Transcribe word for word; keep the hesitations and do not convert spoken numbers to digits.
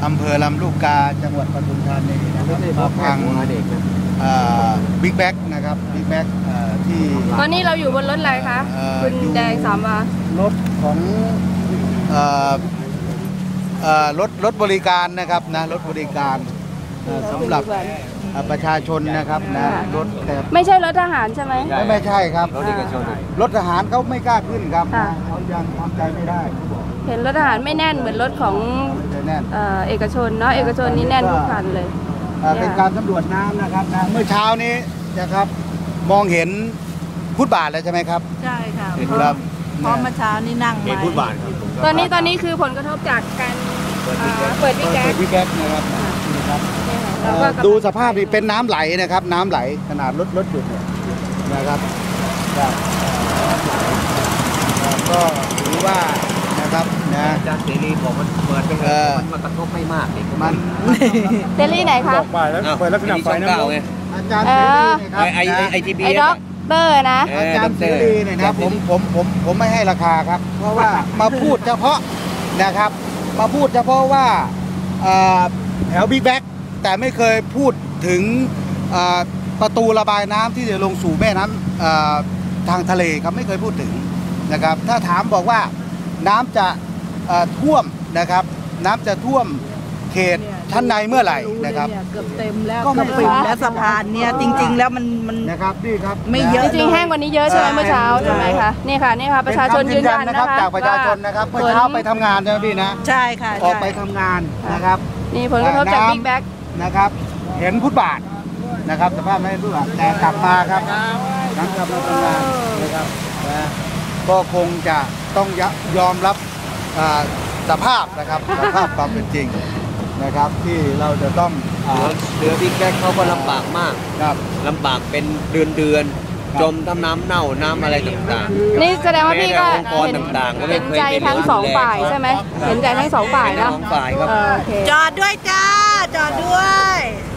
อำเภอลำลูกกาจังหวัดปทุมธานีนะครับทางบิ๊กแบ็กนะครับบิ๊กแบ็กที่ตอนนี้เราอยู่บนรถอะไรคะคุณแดงสามวารถของรถรถบริการนะครับนะรถบริการสำหรับประชาชนนะครับนะรถแต่ไม่ใช่รถทหารใช่ไหมไม่ไม่ใช่ครับรถเอกชนรถทหารเขาไม่กล้าขึ้นครับเขายังทำใจไม่ได้เห็นรถทหารไม่แน่นเหมือนรถของเอกชนเนาะเอกชนนี่แน่นทุกคันเลยเป็นการสำรวจน้ำนะครับนะเมื่อเช้านี้นะครับมองเห็นฟุตบาทแล้วใช่ไหมครับใช่ค่ะครับเพราะเมื่อเช้านี้นั่งเห็นฟุตบาทครับตอนนี้ตอนนี้คือผลกระทบจากการเปิดวิกแก๊สวิกแก๊สนะครับดูสภาพนี่เป็นน้ำไหลนะครับน้ำไหลขนาดรถรถหยุดเนี่ยนะครับก็ถือว่านะครับนะอาจารย์เสรีบอกมันเปิดไปเออมันกระทบไม่มากเลยมันเสรีไหนคะบอกไปแล้วเปิดลักษณะไฟน้ำไงอาจารย์เสรีนะครับไอไอทีบีไอด็อกเตอร์นะอาจารย์เสรีเนี่ยนะผมผมผมผมไม่ให้ราคาครับเพราะว่ามาพูดเฉพาะนะครับมาพูดเฉพาะว่าแถวบิ๊กแบ็กแต่ไม่เคยพูดถึงประตูระบายน้ำที่จะลงสู่แม่น้ำทางทะเลครับไม่เคยพูดถึงนะครับถ้าถามบอกว่าน้ำจะท่วมนะครับน้ำจะท่วมเขตชั้นในเมื่อไหร่นะครับเกือบเต็มแล้วก็เต็มแล้วสะพานเนี่ยจริงๆแล้วมันมันนะครับนี่ครับไม่เยอะจริงๆแห้งกว่านี้เยอะใช่ไหมเมื่อเช้าใช่ไหมคะนี่ค่ะนี่ค่ะประชาชนยืนยันนะคะจากประชาชนนะครับเมื่อเช้าไปทำงานใช่ไหมพี่นะใช่ค่ะออกไปทำงานนะครับนี่ผลกระทบจากบิ๊กแบ็กนะครับเห็นฟุตบาทนะครับสภาพไม่ฟุตบาทแต่กลับมาครับหลังกลับมาทำงานนะครับนะก็คงจะต้องยอมรับสภาพนะครับสภาพความเป็นจริงนะครับที่เราจะต้องเรือบิ๊กแบ็คเขาก็ลำบากมากครับลำบากเป็นเดือนเดือนจมทั้งน้ำเน่าน้ำอะไรต่างๆนี่แสดงว่าพี่ก็เห็นเห็นใจทั้งสองฝ่ายใช่ไหมเห็นใจทั้งสองฝ่ายนะสองฝ่ายครับจอดด้วยจ้าจอดด้วย